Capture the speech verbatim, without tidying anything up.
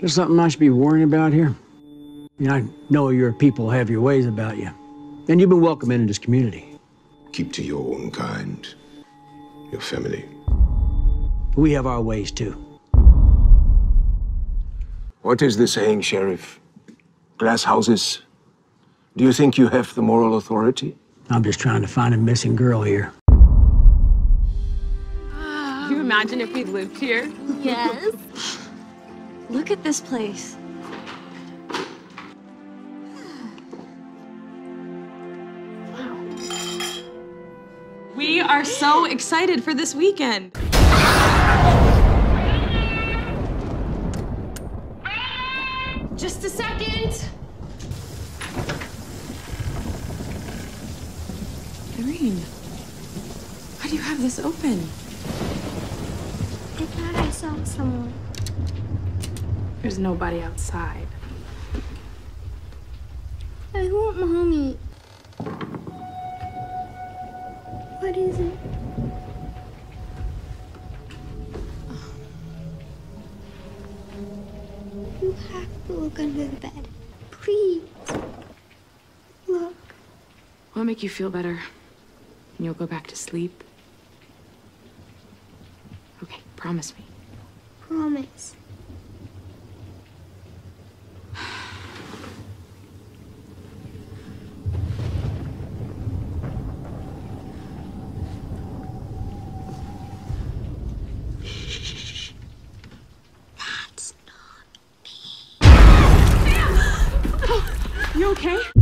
there something I should be worrying about here? I mean, I know your people have your ways about you. And you've been welcome into this community. Keep to your own kind, your family. But we have our ways, too. What is the saying, Sheriff? Glass houses? Do you think you have the moral authority? I'm just trying to find a missing girl here. Can you imagine if we lived here? Yes. Look at this place. We are so excited for this weekend. Just a second. Irene, why do you have this open? I thought I saw someone. There's nobody outside. I want Mommy. What is it? You have to look under the bed. Please. Look. I'll make you feel better. And you'll go back to sleep. Okay, promise me. Promise. You okay?